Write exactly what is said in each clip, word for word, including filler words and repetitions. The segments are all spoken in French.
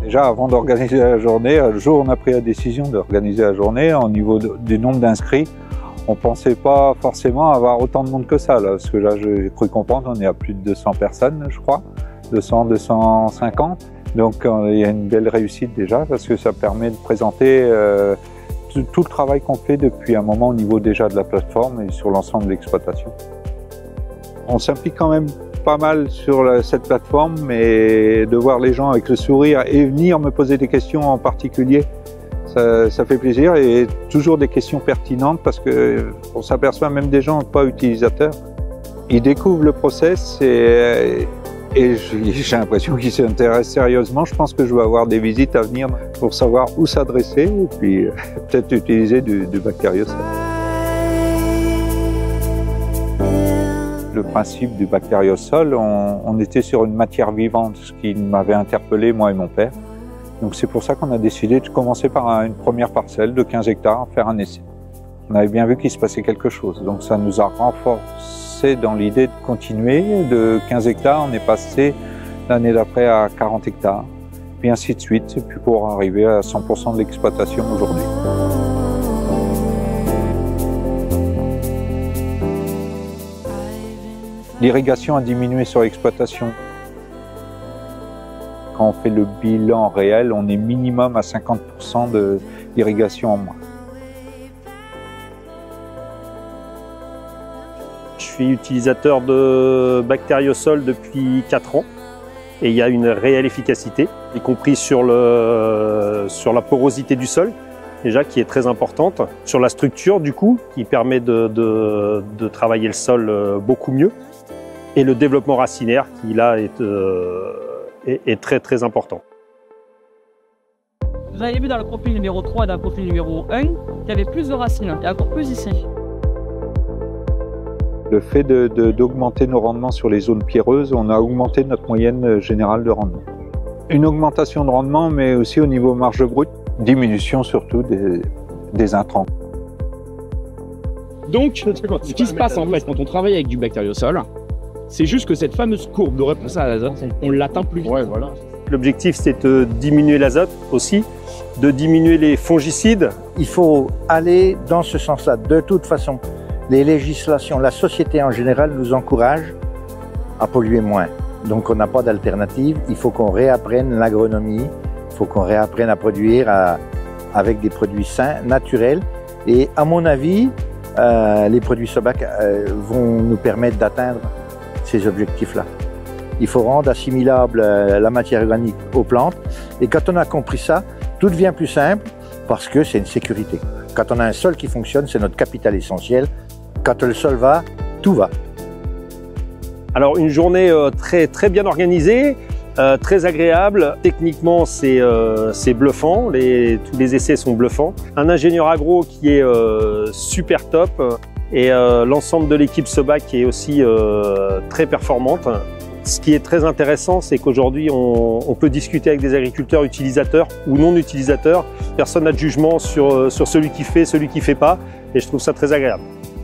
Déjà, avant d'organiser la journée, le jour où on a pris la décision d'organiser la journée, au niveau de, du nombre d'inscrits, on ne pensait pas forcément avoir autant de monde que ça, là, parce que là, j'ai cru comprendre, on est à plus de deux cents personnes, je crois, deux cents, deux cent cinquante. Donc, euh, il y a une belle réussite déjà, parce que ça permet de présenter euh, tout, tout le travail qu'on fait depuis un moment au niveau déjà de la plateforme et sur l'ensemble de l'exploitation. On s'implique quand même pas mal sur la, cette plateforme, mais de voir les gens avec le sourire et venir me poser des questions en particulier, ça, ça fait plaisir, et toujours des questions pertinentes, parce que on s'aperçoit même des gens pas utilisateurs. Ils découvrent le process et, et j'ai l'impression qu'ils s'intéressent sérieusement. Je pense que je vais avoir des visites à venir pour savoir où s'adresser et puis peut-être utiliser du, du Bacteriocell. Le principe du Bacteriocell, on, on était sur une matière vivante, ce qui m'avait interpellé, moi et mon père. Donc c'est pour ça qu'on a décidé de commencer par un, une première parcelle de quinze hectares, faire un essai. On avait bien vu qu'il se passait quelque chose, donc ça nous a renforcé dans l'idée de continuer. De quinze hectares, on est passé l'année d'après à quarante hectares, puis ainsi de suite, et puis pour arriver à cent pour cent de l'exploitation aujourd'hui. L'irrigation a diminué sur l'exploitation. Quand on fait le bilan réel, on est minimum à cinquante pour cent d'irrigation en moins. Je suis utilisateur de Bacteriocell depuis quatre ans et il y a une réelle efficacité, y compris sur, le, sur la porosité du sol, déjà qui est très importante, sur la structure du coup, qui permet de, de, de travailler le sol beaucoup mieux, et le développement racinaire qui là est, euh, est, est très très important. Vous avez vu dans le profil numéro trois et dans le profil numéro un qu'il y avait plus de racines, et encore plus ici. Le fait d'augmenter nos rendements sur les zones pierreuses, on a augmenté notre moyenne générale de rendement. Une augmentation de rendement, mais aussi au niveau marge brute, diminution surtout des, des intrants. Donc, ce qui se passe en fait quand on travaille avec du Bacteriocell, c'est juste que cette fameuse courbe de réponse à l'azote, on l'atteint plus vite. Ouais, voilà. L'objectif, c'est de diminuer l'azote aussi, de diminuer les fongicides. Il faut aller dans ce sens-là. De toute façon, les législations, la société en général nous encourage à polluer moins. Donc on n'a pas d'alternative. Il faut qu'on réapprenne l'agronomie, il faut qu'on réapprenne à produire à, avec des produits sains, naturels. Et à mon avis, euh, les produits Sobac euh, vont nous permettre d'atteindre ces objectifs-là. Il faut rendre assimilable euh, la matière organique aux plantes. Et quand on a compris ça, tout devient plus simple parce que c'est une sécurité. Quand on a un sol qui fonctionne, c'est notre capital essentiel. Quand le sol va, tout va. Alors une journée euh, très, très bien organisée, euh, très agréable. Techniquement, c'est euh, bluffant, les, tous les essais sont bluffants. Un ingénieur agro qui est euh, super top. Et euh, l'ensemble de l'équipe Sobac qui est aussi euh, très performante. Ce qui est très intéressant, c'est qu'aujourd'hui, on, on peut discuter avec des agriculteurs utilisateurs ou non utilisateurs. Personne n'a de jugement sur, sur celui qui fait, celui qui ne fait pas. Et je trouve ça très agréable.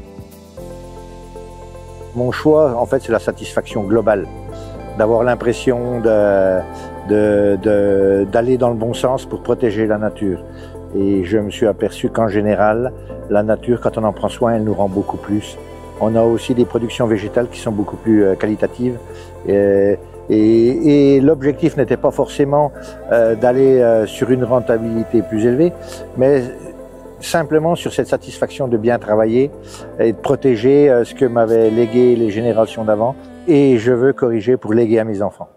Mon choix, en fait, c'est la satisfaction globale. D'avoir l'impression de, de, de, d'aller dans le bon sens pour protéger la nature. Et je me suis aperçu qu'en général, la nature, quand on en prend soin, elle nous rend beaucoup plus. On a aussi des productions végétales qui sont beaucoup plus euh, qualitatives. Et, et, et l'objectif n'était pas forcément euh, d'aller euh, sur une rentabilité plus élevée, mais simplement sur cette satisfaction de bien travailler et de protéger euh, ce que m'avaient légué les générations d'avant. Et je veux corriger pour léguer à mes enfants.